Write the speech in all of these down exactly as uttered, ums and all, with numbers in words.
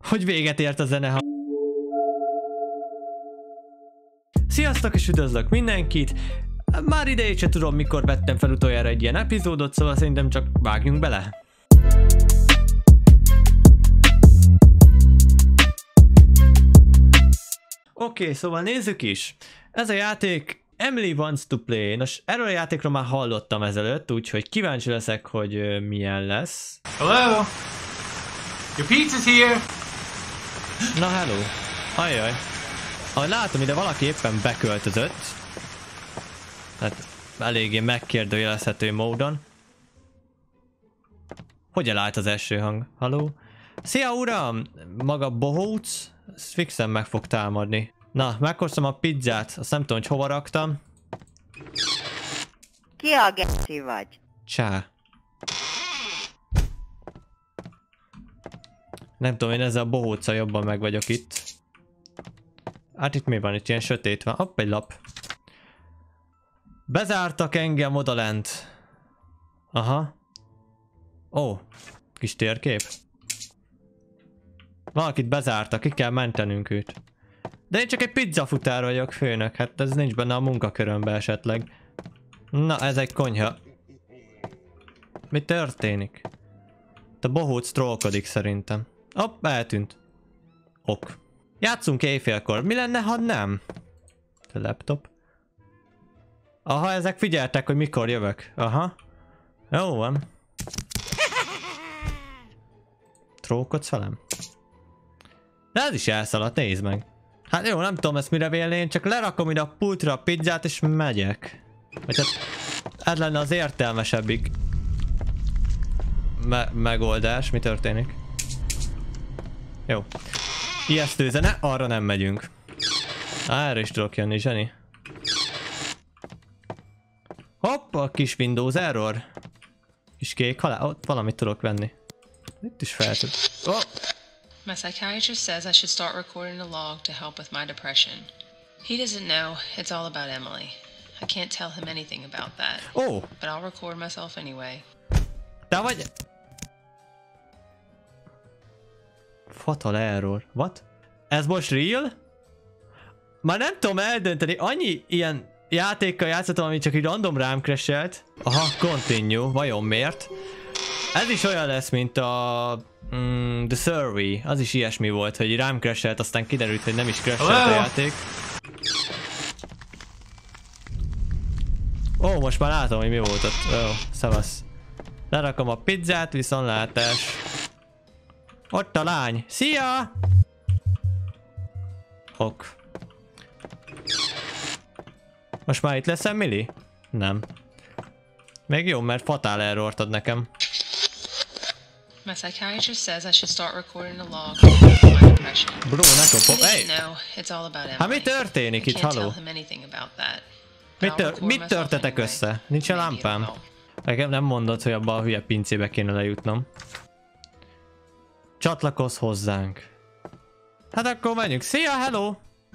hogy véget ért a zene. Sziasztok és üdvözlök mindenkit! Már idejét se tudom, mikor vettem fel utoljára egy ilyen epizódot, szóval szerintem csak vágjunk bele. Oké, okay, szóval nézzük is. Ez a játék Emily Wants to Play. Nos, erről a játékról már hallottam ezelőtt, úgyhogy kíváncsi leszek, hogy uh, milyen lesz. Hello? Your pizza's here! Na hello. Ajjaj. Ahogy látom, ide valaki éppen beköltözött. Hát eléggé megkérdőjelezhető módon. Hogy elállt az első hang? Halló? Szia uram! Maga bohóc? Ezt fixen meg fog támadni. Na, meghoztam a pizzát. Azt nem tudom, hogy hova raktam. Ki a geci vagy? Csá. Nem tudom, én ezzel a bohóccal jobban meg vagyok itt. Hát itt mi van? Itt ilyen sötét van. Hopp, egy lap. Bezártak engem odalent. Aha. Ó, kis térkép. Valakit bezártak, ki kell mentenünk őt. De én csak egy pizzafutár vagyok, főnök. Hát ez nincs benne a munkakörömbe esetleg. Na, ez egy konyha. Mi történik? A bohóc trollkodik szerintem. Hopp, eltűnt. Ok. Játszunk éjfélkor. Mi lenne, ha nem? A laptop. Aha, ezek figyeltek, hogy mikor jövök. Aha. Jó van. Trókodsz velem? De ez is elszaladt, nézd meg. Hát jó, nem tudom ezt mire vélni, én csak lerakom ide a pultra a pizzát és megyek. Vagy hát ez lenne az értelmesebbik Me megoldás. Mi történik? Jó. Ijesztő zene, arra nem megyünk. Á, erre is tudok jönni, zseni. Hopp, a kis Windows error. Kis kék halál, ott valamit tudok venni. Itt is fel tud. Oh. My psychiatrist says I should start recording a log to help with my depression. He doesn't know it's all about Emily. I can't tell him anything about that. Oh. But I'll record myself anyway. Te vagy... Fatal error. What? Ez most real? Már nem tudom eldönteni, annyi ilyen játékkal játszottam, ami csak így random rám crashelt. Aha, continue, vajon miért? Ez is olyan lesz, mint a... Mm, The Survey, az is ilyesmi volt, hogy rám crashelt, aztán kiderült, hogy nem is crashelt a játék. Ó, most már látom, hogy mi volt ott. Ó, szevasz. Lerakom a pizzát, viszontlátás. Ott a lány. Szia! Ok. Most már itt lesz Emily? Nem. Még jó, mert fatál errort ad nekem. My psychiatrist says I should start recording a log to help with my depression. Bro, ne kopom. Hey! No, it's all about Emily. Hát mi történik itt, haló? Mit, tör mit törtetek össze? Nincs a lámpám. Nekem nem mondod, hogy abba a hülye pincébe kéne lejutnom. Csatlakozz hozzánk. Hát akkor menjünk. Szia, hello!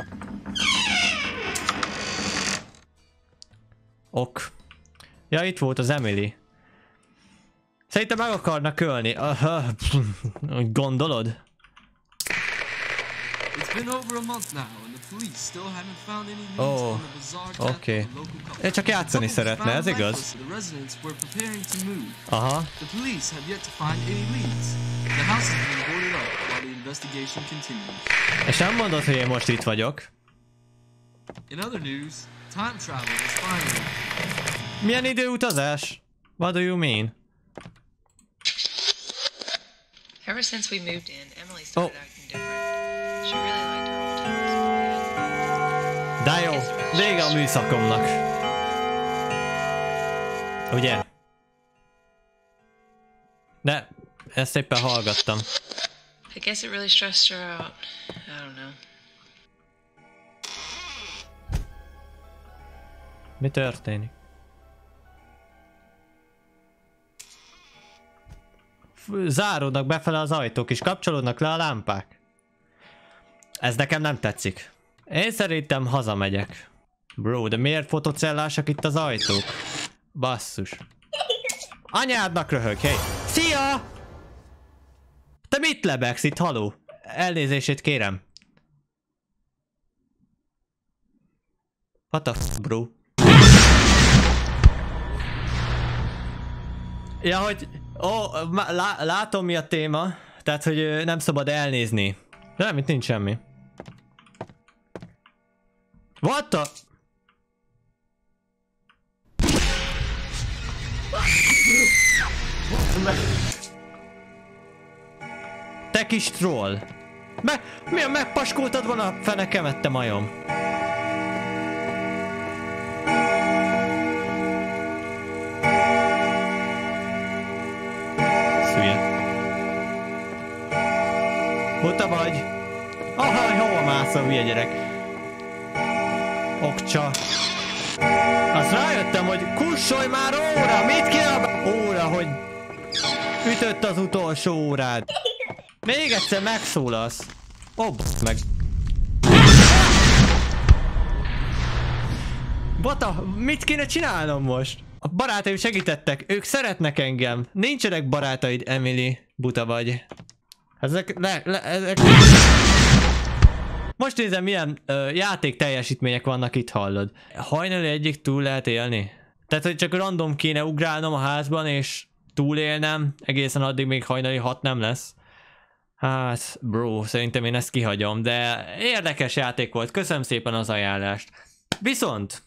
Ok. Ja, itt volt az Emily. Szerintem meg akarnak ölni. Aha. Gondolod? Ó, oké. Én csak játszani szeretne, ez igaz? Aha. És nem mondod, hogy én most itt vagyok. Milyen időutazás? What do you mean? Ever since we moved in, Emily started oh. acting different. She really liked her old times. De jó, vége a műszakomnak. Ugye? De ezt éppen hallgattam. I guess it really stressed her out. I don't know. Mi történik? Záródnak befele az ajtók és kapcsolódnak le a lámpák. Ez nekem nem tetszik. Én szerintem hazamegyek. Bro, de miért fotocellásak itt az ajtók? Basszus. Anyádnak röhög, hey! Szia! Te mit lebegsz itt, haló? elnézését kérem. What the f, bro? Ja, hogy... Ó, lá, látom mi a téma. Tehát, hogy nem szabad elnézni. De nem, itt nincs semmi. What the... Te kis troll! Me, mi, megpaskoltad volna a fenekemet, te majom? Szülye. Buta vagy? Ahaj, hova mászol, hülye gyerek? Okcsa. Azt rájöttem, hogy kussolj már óra! Mit kiabál? Óra, hogy ütött az utolsó órád. Még egyszer megszólalsz. Ó, oh, meg. Bata, mit kéne csinálnom most? A barátaim segítettek, ők szeretnek engem. Nincsenek barátaid, Emily. Buta vagy. Ezek, le, le, ezek... Most nézem, milyen ö, játék teljesítmények vannak itt, hallod. Hajnali egyik túl lehet élni? Tehát, hogy csak random kéne ugrálnom a házban, és túlélnem, egészen addig még hajnali hat nem lesz. Hát, bro, szerintem én ezt kihagyom, de érdekes játék volt, köszönöm szépen az ajánlást. Viszont,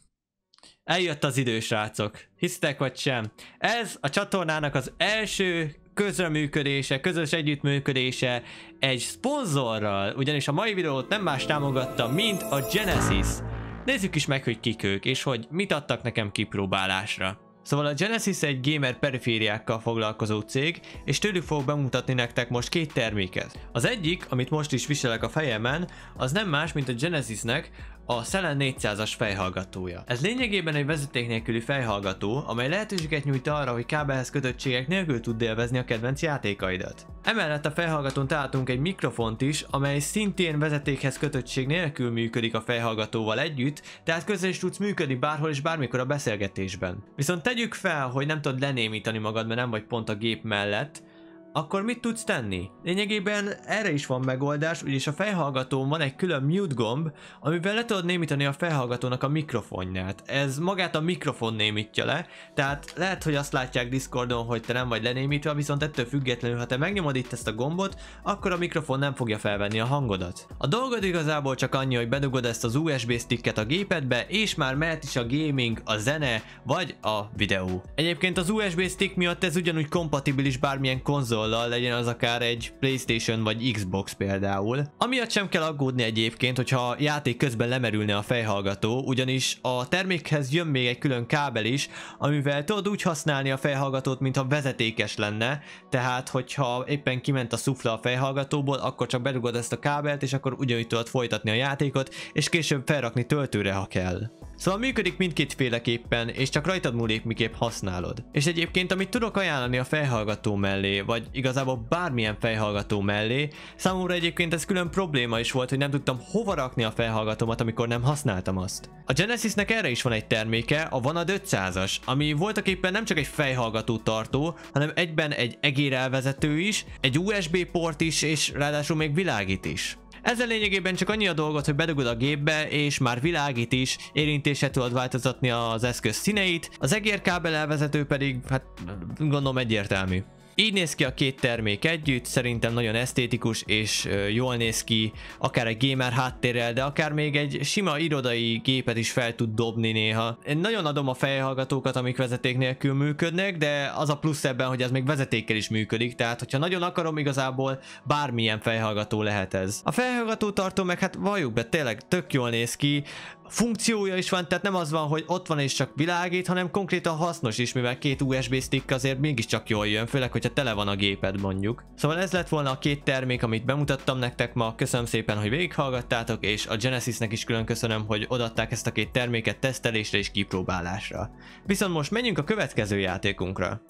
eljött az idő, srácok, hisztek vagy sem. Ez a csatornának az első közreműködése, közös együttműködése egy szponzorral, ugyanis a mai videót nem más támogatta, mint a Genesis. Nézzük is meg, hogy kik ők, és hogy mit adtak nekem kipróbálásra. Szóval a Genesis egy gamer perifériákkal foglalkozó cég, és tőlük fogok bemutatni nektek most két terméket. Az egyik, amit most is viselek a fejemen, az nem más, mint a Genesisnek a Selen négyszázas fejhallgatója. Ez lényegében egy vezeték nélküli fejhallgató, amely lehetőséget nyújt arra, hogy kábelhez kötöttségek nélkül tud élvezni a kedvenc játékaidat. Emellett a fejhallgatón találtunk egy mikrofont is, amely szintén vezetékhez kötöttség nélkül működik a fejhallgatóval együtt, tehát közre is tudsz működni bárhol és bármikor a beszélgetésben. Viszont tegyük fel, hogy nem tudod lenémítani magad, mert nem vagy pont a gép mellett, akkor mit tudsz tenni? Lényegében erre is van megoldás, ugyanis a fejhallgatón van egy külön mute gomb, amivel le tudod némítani a fejhallgatónak a mikrofonját. Ez magát a mikrofon némítja le, tehát lehet, hogy azt látják Discordon, hogy te nem vagy lenémítva, viszont ettől függetlenül, ha te megnyomod itt ezt a gombot, akkor a mikrofon nem fogja felvenni a hangodat. A dolgod igazából csak annyi, hogy bedugod ezt az u es bé sticket a gépedbe, és már mehet is a gaming, a zene, vagy a videó. Egyébként az u es bé stick miatt ez ugyanúgy kompatibilis bármilyen konzol, legyen az akár egy PlayStation vagy Xbox például. Amiatt sem kell aggódni egyébként, hogyha játék közben lemerülne a fejhallgató, ugyanis a termékhez jön még egy külön kábel is, amivel tudod úgy használni a fejhallgatót, mintha vezetékes lenne, tehát hogyha éppen kiment a szufla a fejhallgatóból, akkor csak bedugod ezt a kábelt, és akkor ugyanúgy tudod folytatni a játékot, és később felrakni töltőre, ha kell. Szóval működik mindkétféleképpen, és csak rajtad múlik, miképp használod. És egyébként, amit tudok ajánlani a fejhallgató mellé, vagy igazából bármilyen fejhallgató mellé, számomra egyébként ez külön probléma is volt, hogy nem tudtam hova rakni a fejhallgatómat, amikor nem használtam azt. A Genesisnek erre is van egy terméke, a Vanad ötszázas, ami voltaképpen nem csak egy fejhallgató tartó, hanem egyben egy egérelvezető is, egy u es bé port is, és ráadásul még világít is. Ezzel lényegében csak annyi a dolgot, hogy bedugod a gépbe, és már világít is, érintésre tudod változtatni az eszköz színeit, az egérkábel elvezető pedig, hát gondolom egyértelmű. Így néz ki a két termék együtt, szerintem nagyon esztétikus és jól néz ki, akár egy gamer háttérrel, de akár még egy sima irodai gépet is fel tud dobni néha. Én nagyon adom a fejhallgatókat, amik vezeték nélkül működnek, de az a plusz ebben, hogy ez még vezetékkel is működik, tehát hogyha nagyon akarom, igazából bármilyen fejhallgató lehet ez. A fejhallgató tartó meg hát valljuk be, tényleg tök jól néz ki, funkciója is van, tehát nem az van, hogy ott van és csak világít, hanem konkrétan hasznos is, mivel két u es bé stick azért mégiscsak jól jön, főleg, hogyha tele van a géped mondjuk. Szóval ez lett volna a két termék, amit bemutattam nektek ma, köszönöm szépen, hogy végighallgattátok, és a Genesisnek is külön köszönöm, hogy odaadták ezt a két terméket tesztelésre és kipróbálásra. Viszont most menjünk a következő játékunkra.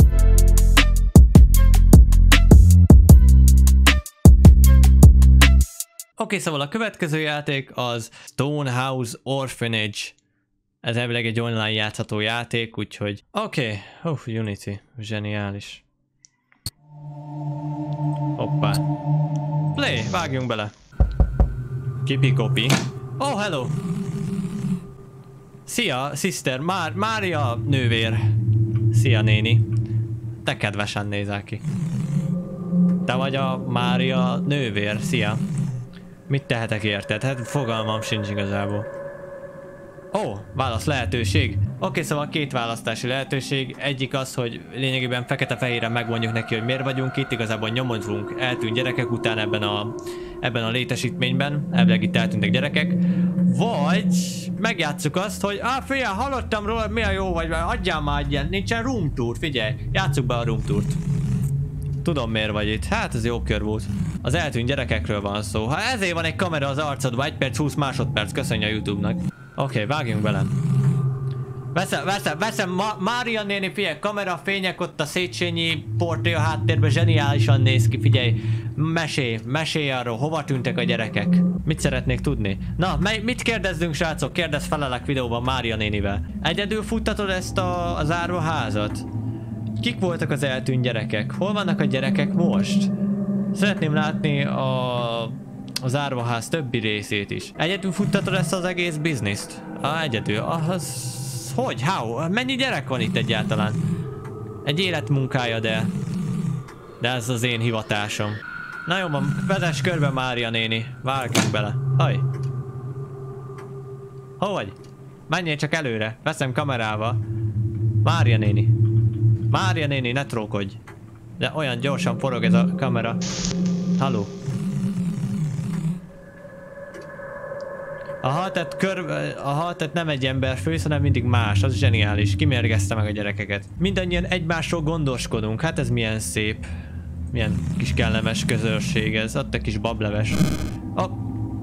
Oké, okay, szóval a következő játék az Stonehouse Orphanage. Ez elvileg egy online játszható játék, úgyhogy... Oké, okay. oh, Unity, zseniális. Hoppá. Play, vágjunk bele. Kipi-kopi. Oh, hello! Szia, sister, Már Mária nővér. Szia, néni. Te kedvesen nézel ki. Te vagy a Mária nővér, szia. Mit tehetek érted? Hát fogalmam sincs igazából. Ó, oh, válasz lehetőség. Oké, okay, szóval két választási lehetőség. Egyik az, hogy lényegében fekete-fehéren megmondjuk neki, hogy miért vagyunk itt. Igazából nyomozunk eltűnt gyerekek után ebben a, ebben a létesítményben. Elvileg itt eltűntek gyerekek. Vagy megjátsszuk azt, hogy ah, figyelj, hallottam róla, milyen jó vagy, adjál már egy ilyen, nincsen room tour, figyelj, játsszuk be a room tourt. Tudom miért vagy itt, hát ez jó kör volt. Az eltűnt gyerekekről van szó. Ha ezért van egy kamera az arcodban, egy perc, húsz másodperc, köszönj a YouTube-nak. Oké, okay, vágjunk bele. Veszem, veszem, veszem, Ma Mária néni, figyelj, kamera, fények, ott a Széchenyi portré a háttérben zseniálisan néz ki, figyelj. Mesélj, mesélj arról, hova tűntek a gyerekek? Mit szeretnék tudni? Na, mely, mit kérdezzünk, srácok? Kérdezz felelek videóban Mária nénivel. Egyedül futtatod ezt a, az árvaházat? Kik voltak az eltűnt gyerekek? Hol vannak a gyerekek most? Szeretném látni a, az árvaház többi részét is. Egyedül futtatod ezt az egész bizniszt? Ah, egyedül. Ah, az... Hogy? How? Mennyi gyerek van itt egyáltalán? Egy életmunkája, de... De ez az én hivatásom. Na jó van, vezess körbe Mária néni. Vágjunk bele. Haj! Hol vagy? Menjél csak előre. Veszem kamerával. Mária néni. Mária néni, ne trókodj. De olyan gyorsan forog ez a kamera. Halló. Aha, tehát kör... Aha, tehát nem egy ember fősz, hanem mindig más. Az zseniális. Kimérgezte meg a gyerekeket. Mindannyian egymásról gondoskodunk. Hát ez milyen szép. Milyen kis kellemes közösség ez. Ott egy kis bableves. Ó. Oh.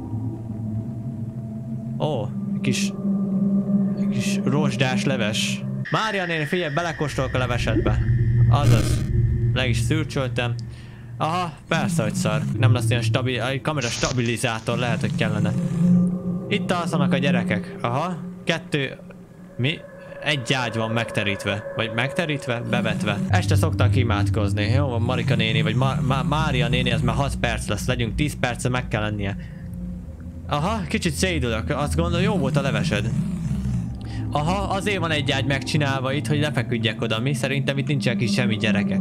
Ó, oh, kis... kis rozsdás leves. Mária néni, figyelj, belekóstolok a levesedbe. Azaz. Leg is szürcsöltem. Aha, persze, hogy szar. Nem lesz ilyen stabil... A kamera stabilizátor, lehet, hogy kellene. Itt alszanak a gyerekek. Aha. Kettő... Mi? Egy ágy van megterítve. Vagy megterítve? Bevetve. Este szoktak imádkozni. Jó van, Marika néni, vagy Ma Ma Mária néni, ez már hat perc lesz. Legyünk tíz perce, meg kell lennie. Aha, kicsit szédülök. Azt gondolom, jó volt a levesed. Aha, azért van egy ágy megcsinálva itt, hogy ne feküdjek oda. Mi? Szerintem itt nincsenek is semmi gyerekek.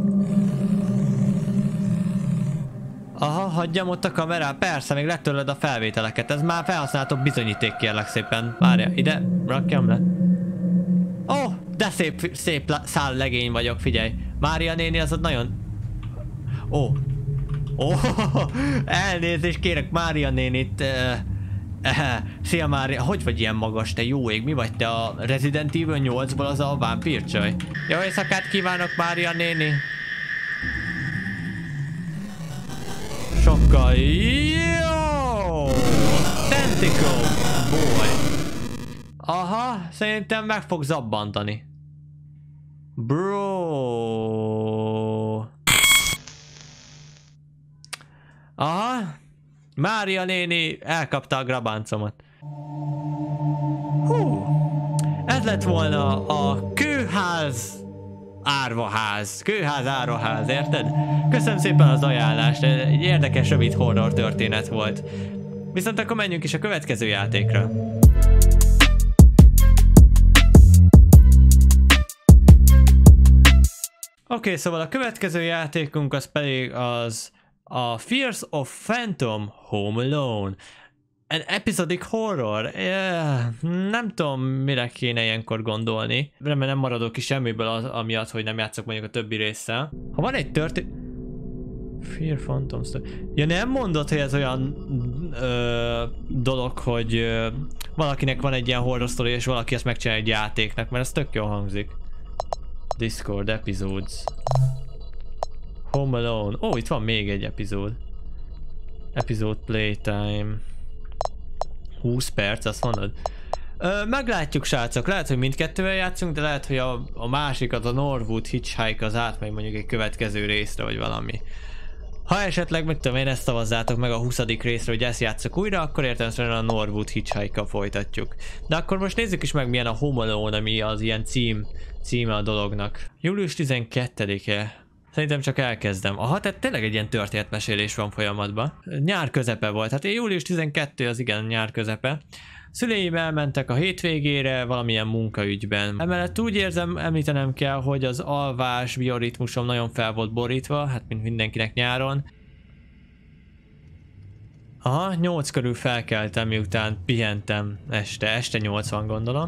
Aha, hagyjam ott a kamerát. Persze, még letörlöd a felvételeket. Ez már felhasználható bizonyíték, kérlek szépen. Várja, ide rakjam le. Ó, oh, de szép, szép szál legény vagyok, figyelj. Mária néni, az ott nagyon... Ó. Oh. Ó, oh, elnézést kérek Mária nénit. Uh, uh, szia Mária, hogy vagy ilyen magas, te jó ég? Mi vagy te, a Resident Evil nyolcból az a vámpírcsaj? Jó éjszakát kívánok, Mária néni. Sokkal jó! Tentacle boy. Aha, szerintem meg fog zabbantani. Bro. Aha. Mária néni elkapta a grabáncomat. Hú. Ez lett volna a kőház árvaház. Kőház árvaház, érted? Köszönöm szépen az ajánlást. Egy érdekes, rövid horror történet volt. Viszont akkor menjünk is a következő játékra. Oké, okay, szóval a következő játékunk az pedig az a Fears of Phantom Home Alone. Egy episodic horror. Yeah, nem tudom, mire kéne ilyenkor gondolni. Remélem nem maradok ki semmiből az, amiatt, hogy nem játszok mondjuk a többi résszel. Ha van egy történet... Fear Phantom Story. Ja, nem mondod, hogy ez olyan ö, dolog, hogy ö, valakinek van egy ilyen horror story, és valaki ezt megcsinál egy játéknak, mert ez tök jól hangzik. Discord episodes. Home Alone. Ó, oh, itt van még egy epizód. Episode playtime. húsz perc, azt mondod? Ö, meglátjuk, srácok. Lehet, hogy mindkettővel játszunk, de lehet, hogy a, a másikat, a Norwood Hitchhike az átmegy mondjuk egy következő részre, vagy valami. Ha esetleg, mit tudom én, ezt szavazzátok meg a huszadik részre, hogy ezt játszok újra, akkor értelemszerűen a Norwood Hitchhike-kal folytatjuk. De akkor most nézzük is meg, milyen a Home Alone, ami az ilyen cím, címe a dolognak. július tizenkettedike. Szerintem csak elkezdem. Aha, tehát tényleg egy ilyen történetmesélés van folyamatban. Nyár közepe volt, hát július tizenkettő az igen nyár közepe. Szüleim elmentek a hétvégére valamilyen munkaügyben. Emellett úgy érzem, említenem kell, hogy az alvás bioritmusom nagyon fel volt borítva, hát mint mindenkinek nyáron. Aha, nyolc körül felkeltem, miután pihentem este, este nyolc van gondolom.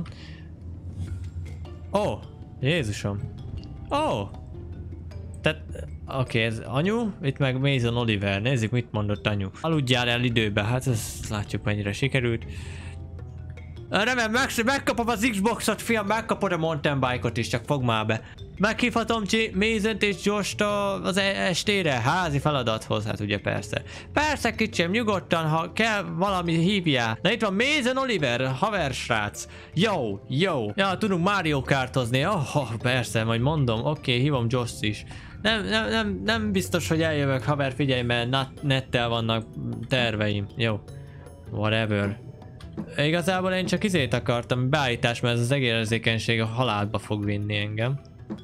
Ó, oh, Jézusom. Ó! Oh. Tehát, oké, okay, ez anyu, itt meg Mason Oliver, nézzük mit mondott anyu. Aludjál el időbe, hát ezt látjuk mennyire sikerült. Remélem, meg, megkapom az Xboxot, fiam, megkapod a mountain bike-ot is, csak fogd már be. Meghívhatom Csi, Mason-t és Josh-t az estére, házi feladathoz, hát ugye persze. Persze kicsim, nyugodtan, ha kell valami hívjál. Na itt van Mason Oliver, haversrác. Jó, jó. Ja, tudunk Mario Kartozni, oh, oh persze, majd mondom, oké, okay, hívom Josh-t is. Nem, nem, nem, nem biztos, hogy eljövök, haver, figyelj, mert nettel vannak terveim. Jó. Whatever. Igazából én csak izét akartam, beállítás, mert ez az egérzékenység a halálba fog vinni engem.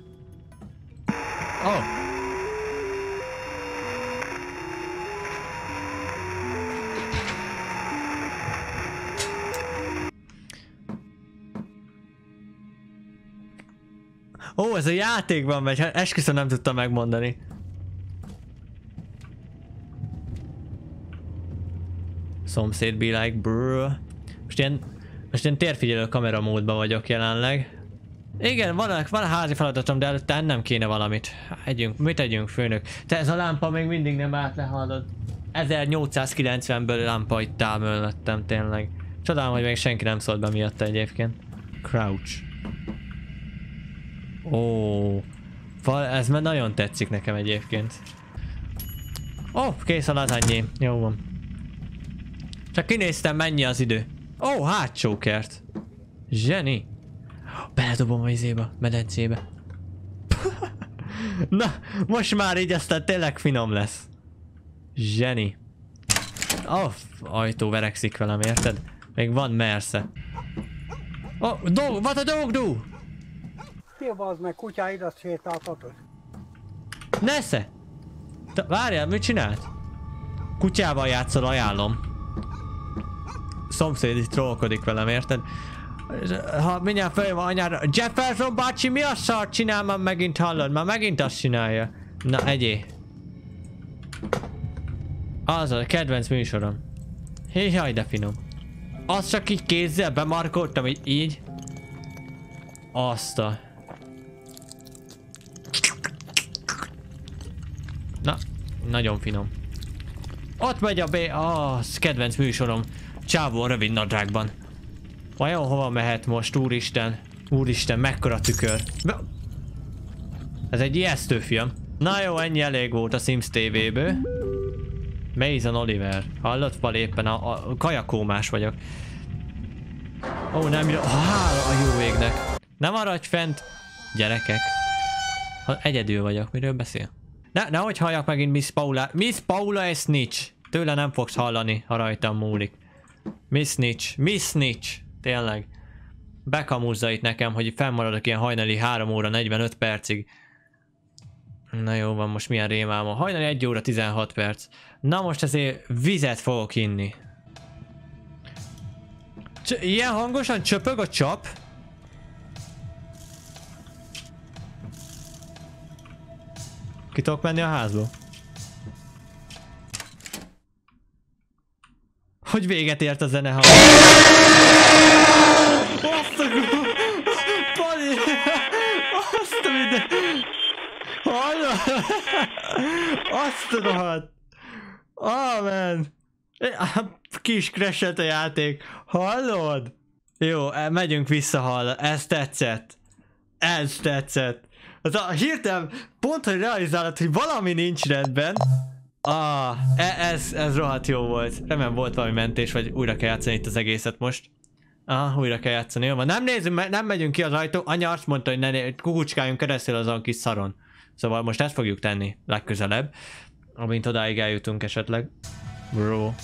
Oh. Ó, oh, ez a játékban megy, esküszöm nem tudtam megmondani. Szomszéd be like, brr. Most ilyen, most ilyen térfigyelő kameramódban vagyok jelenleg. Igen, van, van a házi feladatom, de előtte ennem kéne valamit. Együnk, mit együnk, főnök? Te ez a lámpa még mindig nem állt le, hallod? ezernyolcszázkilencvenből lámpa itt áll mögöttem, tényleg. Csodálom, hogy még senki nem szólt be miatta egyébként. Crouch. Ó, ez már nagyon tetszik nekem egyébként. Ó, oh, kész a lazányé. Jó van. Csak kinéztem, mennyi az idő. Ó, oh, hátsókert. Zseni. Beledobom a izébe, medencébe. Na, most már így aztán tényleg finom lesz. Zseni. Oh, ajtó verekszik velem, érted? Még van mersze. Oh, dog, what a dog do? Fél bazd meg, kutyáidat sétáltatod. Nesze! Te, várjál, mit csinált? Kutyával játszol, ajánlom. Szomszéd itt trollkodik velem, érted? Ha mindjárt följön van anyára. Jefferson bácsi, mi a szart csinál már megint, hallod? Már megint azt csinálja. Na, egyé. Az a kedvenc műsorom. Héjjaj, de finom. Azt csak így kézzel bemarkoltam, így így. Azt a... Na, nagyon finom. Ott megy a B... Az kedvenc műsorom. Csávó a rövid nadrágban. Vajon hova mehet most, úristen? Úristen, mekkora tükör. Ez egy ijesztő film. Na jó, ennyi elég volt a Sims té véből. Mason Oliver. Hallott, Pali, éppen a, a kajakómás vagyok. Ó, nem jön. Hála a jó végnek. Nem maradj fent, gyerekek. Ha egyedül vagyok, miről beszél? Ne, nehogy halljak megint Miss Paula. Miss Paula és Snitch. Tőle nem fogsz hallani, ha rajtam múlik. Miss Snitch. Miss Snitch. Tényleg. Bekamúzza itt nekem, hogy fennmaradok ilyen hajnali három óra negyvenöt percig. Na jó van, most milyen rémám van. Hajnali egy óra tizenhat perc. Na most ezért vizet fogok inni. Cs ilyen hangosan csöpög a csap? Ki tudok menni a házból? Hogy véget ért a zene hang. Azt a... Pali! Azt a minden... Hallod? Azt a rohadt! Amen! Kis crashet a játék. Hallod? Jó, megyünk vissza, hallod. Ez tetszett. Ez tetszett. Az a hirtelen pont, hogy realizálod, hogy valami nincs rendben. Ah, ez, ez rohadt jó volt. Remélem volt valami mentés, vagy újra kell játszani itt az egészet most. Ah, újra kell játszani. Jó van, nem nézzünk, nem megyünk ki az ajtó. Anya azt mondta, hogy ne kukucskáljunk keresztül azon kis szaron. Szóval most ezt fogjuk tenni legközelebb. Amint odáig eljutunk esetleg. Bro.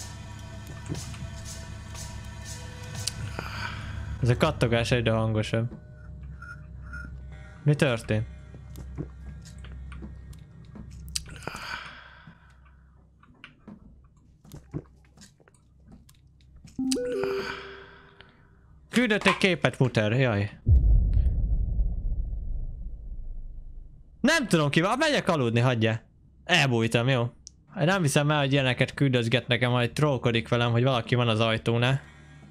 Ez a kattogás egyre hangosabb. Mi történt? Küldött egy képet, muter, jaj. Nem tudom ki, megyek aludni, hagyja. Elbújtam, jó? Nem hiszem el, hogy ilyeneket küldözget nekem, majd trollkodik velem, hogy valaki van az ajtónál.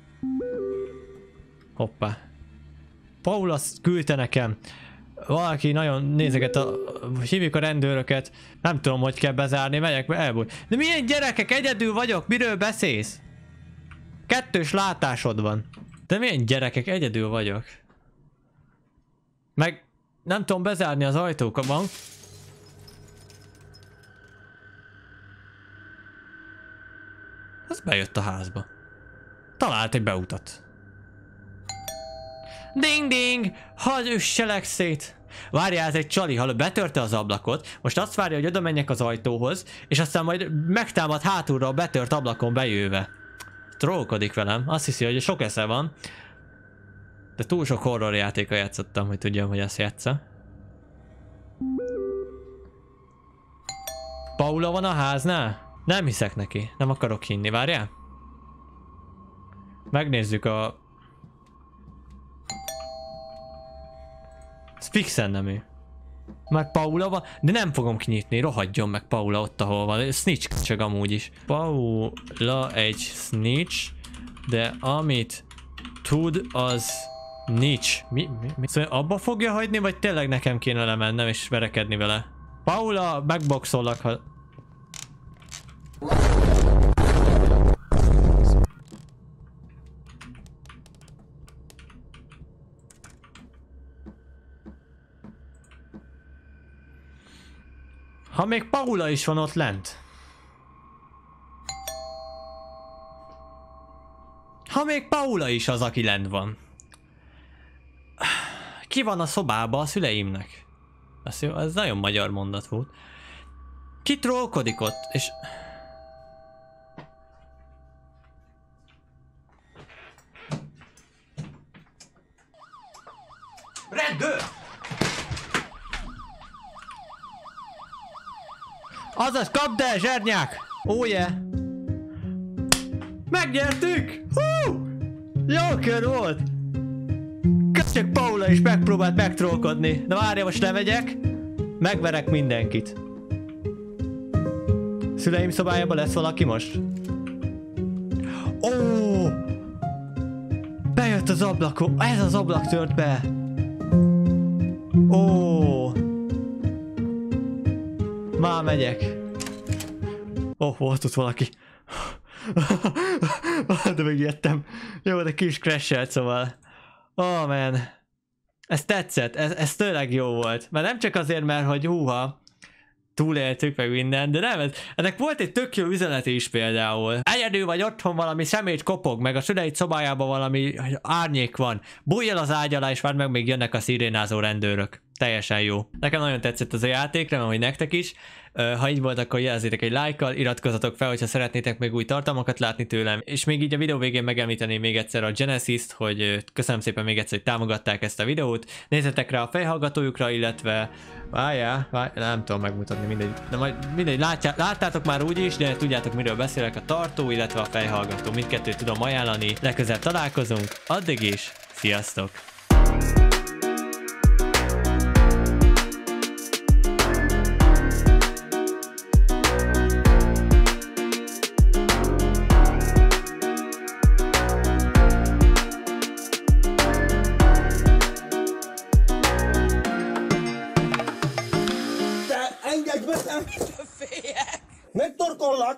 Hoppá. Paul azt küldte nekem. Valaki nagyon nézeget a... hívjuk a rendőröket. Nem tudom, hogy kell bezárni, megyek be, elbúj. De milyen gyerekek, egyedül vagyok, miről beszélsz? Kettős látásod van. De milyen gyerekek, egyedül vagyok. Meg nem tudom bezárni az ajtókban. Az bejött a házba. Talált egy beutat. Ding ding! Hadd üsselek szét! Várjál, ez egy csali, hallod, betörte az ablakot, most azt várja, hogy oda menjek az ajtóhoz, és aztán majd megtámad hátulra a betört ablakon bejöve. Trollkodik velem, azt hiszi, hogy sok esze van. De túl sok horror játéka játszottam, hogy tudjam, hogy ezt játsza. Paula van a háznál? Nem hiszek neki, nem akarok hinni, várjál? Megnézzük a... Ez fixen nem ő. Már Paula van, de nem fogom kinyitni, rohadjon meg Paula ott, ahol van. Snitch csak amúgy is. Paula egy snitch, de amit tud az nincs. Mi, mi, mi? Szóval abba fogja hagyni, vagy tényleg nekem kéne lemennem és verekedni vele? Paula, megboxollak, ha... Ha még Paula is van ott lent. Ha még Paula is az, aki lent van. Ki van a szobában a szüleimnek? Ez, jó, ez nagyon magyar mondat volt. Ki trollkodik ott, és... Rendőr! Azaz, kapd el, zsernyák! Ó, oh, yeah. Megnyertük! Hú! Jó kör volt! Csak Paula is megpróbált megtrollkodni. Na várja, most lemegyek. Megverek mindenkit. Szüleim szobájában lesz valaki most? Ó! Oh! Bejött az ablakon. Ez az ablak tört be. Ó! Oh! Már megyek. Ó, oh, volt ott valaki. De megijedtem. Jó, de ki is crashelt, szóval. Oh man. Ez tetszett, ez, ez tényleg jó volt. Mert nem csak azért, mert hogy húha, túléltük meg minden, de nem, ez, ennek volt egy tök jó üzenete is például. Egyedül vagy otthon, valami szemét kopog, meg a szüleid szobájában valami árnyék van. Bújj el az ágy alá, és várd meg, még jönnek a szirénázó rendőrök. Teljesen jó. Nekem nagyon tetszett az a játék, remélem, hogy nektek is. Ha így volt, akkor jelezzétek egy lájkkal, iratkozzatok fel, hogyha szeretnétek még új tartalmakat látni tőlem. És még így a videó végén megemlíteném még egyszer a Genesis-t, hogy köszönöm szépen még egyszer, hogy támogatták ezt a videót. Nézzetek rá a fejhallgatójukra, illetve... Várjál, várjál, nem tudom megmutatni, mindegy. De majd mindegy, látjá, láttátok már úgy is, de tudjátok, miről beszélek, a tartó, illetve a fejhallgató. Mindkettőt tudom ajánlani. Legközelebb találkozunk, addig is, sziasztok! Megtorkollak!